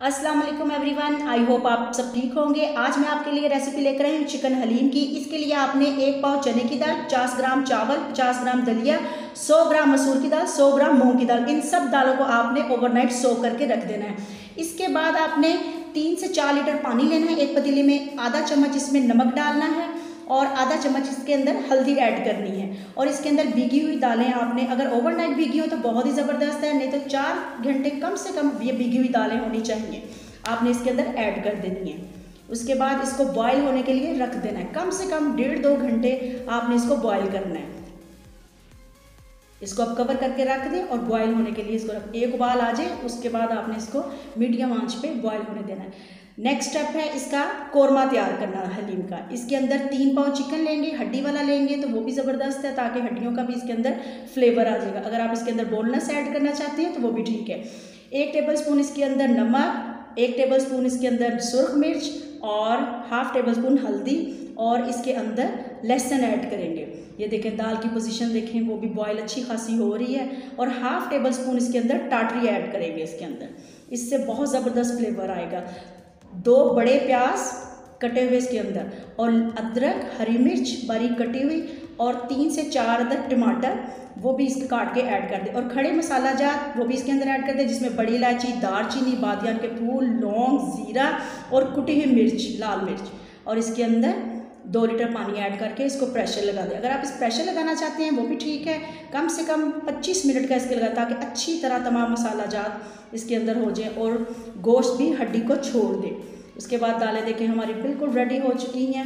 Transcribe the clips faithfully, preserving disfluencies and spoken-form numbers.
अस्सलाम वालेकुम everyone, I hope आप सब ठीक होंगे। आज मैं आपके लिए रेसिपी लेकर आई हूँ चिकन हलीम की। इसके लिए आपने एक पाव चने की दाल, पचास ग्राम चावल, पचास ग्राम दलिया, सौ ग्राम मसूर की दाल, सौ ग्राम मूंग की दाल, इन सब दालों को आपने ओवरनाइट सोक करके रख देना है। इसके बाद आपने तीन से चार लीटर पानी लेना है। एक पतीले में आधा चम्मच इसमें नमक डालना है और आधा चम्मच इसके अंदर हल्दी ऐड करनी है। और इसके अंदर भीगी हुई दालें आपने, अगर ओवरनाइट भीगी हो तो बहुत ही ज़बरदस्त है, नहीं तो चार घंटे कम से कम ये भीगी हुई दालें होनी चाहिए, आपने इसके अंदर ऐड कर देनी है। उसके बाद इसको बॉयल होने के लिए रख देना है। कम से कम डेढ़ दो घंटे आपने इसको बॉयल करना है। इसको अब कवर करके रख दें और बॉयल होने के लिए इसको रख, एक उबाल आ जाए उसके बाद आपने इसको मीडियम आंच पे बॉयल होने देना है। नेक्स्ट स्टेप है इसका कोरमा तैयार करना हलीम का। इसके अंदर तीन पाव चिकन लेंगे, हड्डी वाला लेंगे तो वो भी ज़बरदस्त है, ताकि हड्डियों का भी इसके अंदर फ्लेवर आ जाएगा। अगर आप इसके अंदर बोनलेस ऐड करना चाहते हैं तो वो भी ठीक है। एक टेबल स्पून इसके अंदर नमक, एक टेबल स्पून इसके अंदर सुर्ख मिर्च और हाफ टेबल स्पून हल्दी, और इसके अंदर लहसुन ऐड करेंगे। ये देखें दाल की पोजीशन देखें, वो भी बॉयल अच्छी खासी हो रही है। और हाफ टेबल स्पून इसके अंदर टाटरी ऐड करेंगे इसके अंदर, इससे बहुत ज़बरदस्त फ्लेवर आएगा। दो बड़े प्याज कटे हुए इसके अंदर, और अदरक, हरी मिर्च बारीक कटी हुई, और तीन से चार अदरक टमाटर वो भी इसके काट के ऐड कर दे। और खड़े मसाला जात वो भी इसके अंदर ऐड कर दे, जिसमें बड़ी इलायची, दालचीनी, बादियान के फूल, लौंग, ज़ीरा और कुटी हुई मिर्च, लाल मिर्च। और इसके अंदर दो लीटर पानी ऐड करके इसको प्रेशर लगा दें। अगर आप इस प्रेशर लगाना चाहते हैं वो भी ठीक है, कम से कम पच्चीस मिनट का इसके लगा, ताकि अच्छी तरह तमाम मसाला जात इसके अंदर हो जाए और गोश्त भी हड्डी को छोड़ दे। उसके बाद दालें देखें हमारी बिल्कुल रेडी हो चुकी हैं।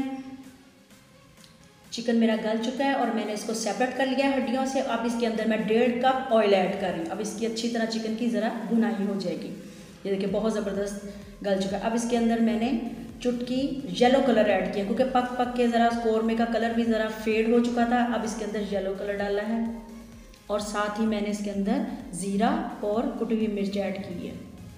चिकन मेरा गल चुका है और मैंने इसको सेपरेट कर लिया है हड्डियों से। अब इसके अंदर मैं डेढ़ कप ऑयल ऐड कर रही हूँ। अब इसकी अच्छी तरह चिकन की ज़रा भुनाई हो जाएगी। ये देखिए बहुत ज़बरदस्त गल चुका है। अब इसके अंदर मैंने चुटकी येलो कलर ऐड किया, क्योंकि पक पक के ज़रा कौरमे का कलर भी ज़रा फेड हो चुका था। अब इसके अंदर येलो कलर डाला है, और साथ ही मैंने इसके अंदर ज़ीरा और कुटी हुई मिर्च ऐड की है।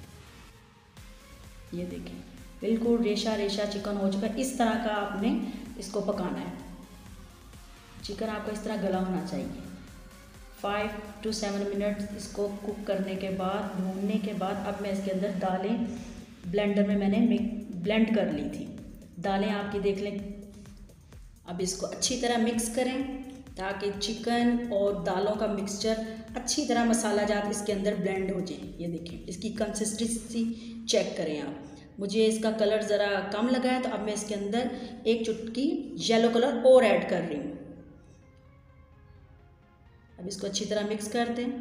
ये देखें बिल्कुल रेशा रेशा चिकन हो चुका है। इस तरह का आपने इसको पकाना है। चिकन आपका इस तरह गला होना चाहिए। फाइव टू सेवन मिनट इसको कुक करने के बाद, भूनने के बाद, अब मैं इसके अंदर दालें ब्लेंडर में मैंने ब्लेंड कर ली थी। दालें आपकी देख लें। अब इसको अच्छी तरह मिक्स करें ताकि चिकन और दालों का मिक्सचर अच्छी तरह मसाला जात इसके अंदर ब्लेंड हो जाए। ये देखें इसकी कंसिस्टेंसी चेक करें आप। मुझे इसका कलर ज़रा कम लगा है तो अब मैं इसके अंदर एक चुटकी येलो कलर और ऐड कर रही हूँ। अब इसको अच्छी तरह मिक्स कर दें।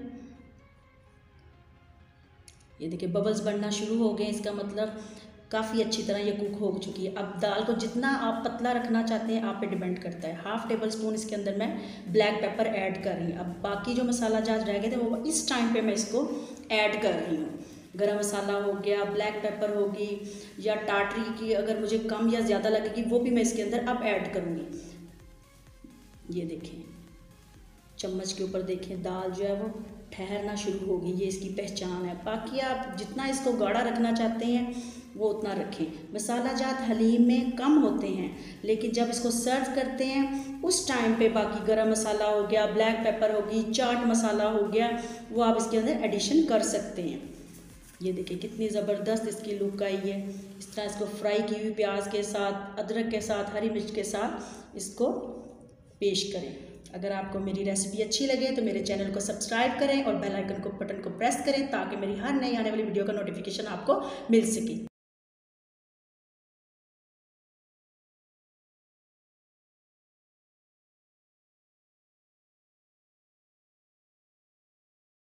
ये देखिए बबल्स बनना शुरू हो गए, इसका मतलब काफ़ी अच्छी तरह ये कुक हो चुकी है। अब दाल को जितना आप पतला रखना चाहते हैं आप पे डिपेंड करता है। हाफ टेबल स्पून इसके अंदर मैं ब्लैक पेपर ऐड कर रही हूँ। अब बाकी जो मसाला जात रह गए थे वो इस टाइम पे मैं इसको ऐड कर रही हूँ। गरम मसाला हो गया, ब्लैक पेपर होगी, या टाटरी की अगर मुझे कम या ज़्यादा लगेगी वो भी मैं इसके अंदर अब ऐड करूँगी। ये देखें चम्मच के ऊपर देखें दाल जो है वो ठहरना शुरू होगी, ये इसकी पहचान है। बाकी आप जितना इसको गाढ़ा रखना चाहते हैं वो उतना रखें। मसाला जात हलीम में कम होते हैं, लेकिन जब इसको सर्व करते हैं उस टाइम पे बाकी गरम मसाला हो गया, ब्लैक पेपर होगी, चाट मसाला हो गया, वो आप इसके अंदर एडिशन कर सकते हैं। ये देखिए कितनी ज़बरदस्त इसकी लुक आई है। इस तरह इसको फ्राई की हुई प्याज के साथ, अदरक के साथ, हरी मिर्च के साथ इसको पेश करें। अगर आपको मेरी रेसिपी अच्छी लगे तो मेरे चैनल को सब्सक्राइब करें और बेल आइकन को बटन को प्रेस करें, ताकि मेरी हर नई आने वाली वीडियो का नोटिफिकेशन आपको मिल सके।